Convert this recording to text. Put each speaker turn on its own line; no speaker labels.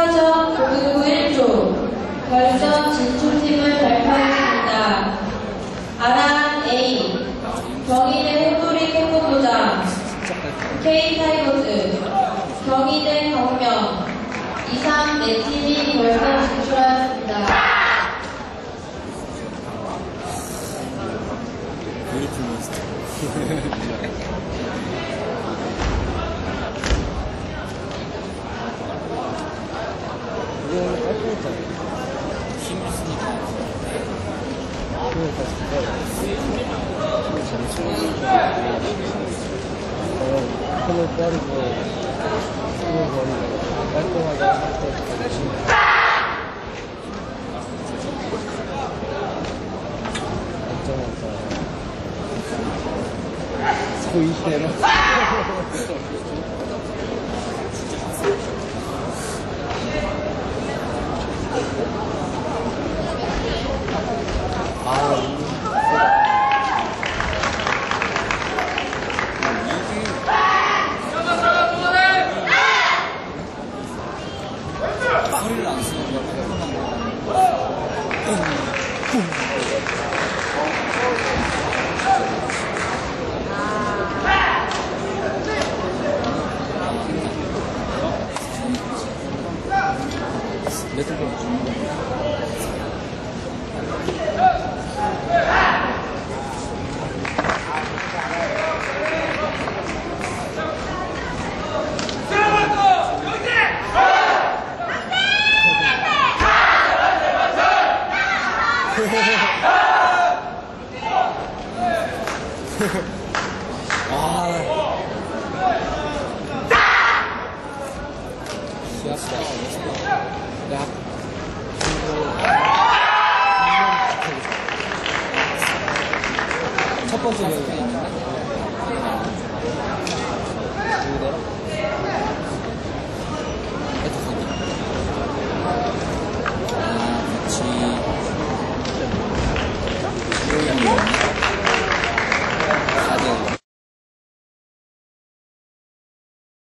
18점 999 1조 결선 진출팀을 발표하겠습니다. 아란 A, 경희대 호돌이 콩고도장, K 타이거즈, 경희대 경명, 이상 4팀이 결선 진출하였습니다.
힘을 쓰니까
손을 빠르고 손을 버리고 깔끔하게 할때 보이시대로
소리를 안 쓰는 첫 번째